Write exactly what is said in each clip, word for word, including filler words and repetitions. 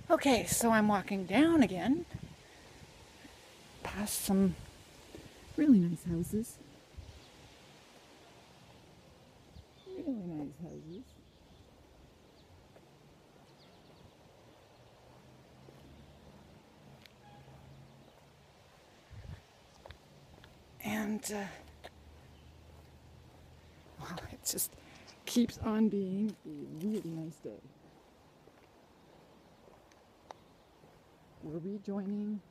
Okay, so I'm walking down again, past some really nice houses. Really nice houses. And, uh, well, it just keeps on being a really nice day. We're rejoining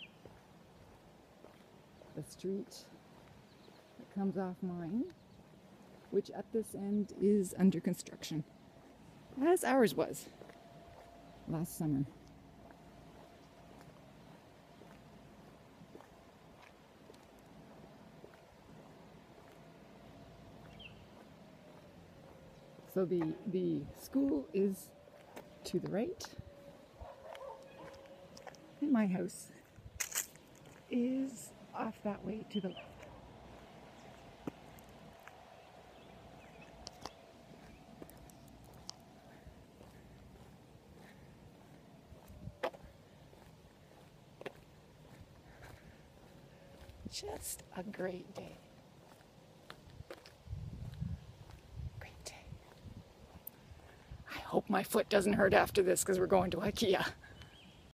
the street that comes off mine, which at this end is under construction, as ours was last summer. So the, the school is to the right, and my house is off that way to the left. Just a great day. Great day. I hope my foot doesn't hurt after this because we're going to IKEA.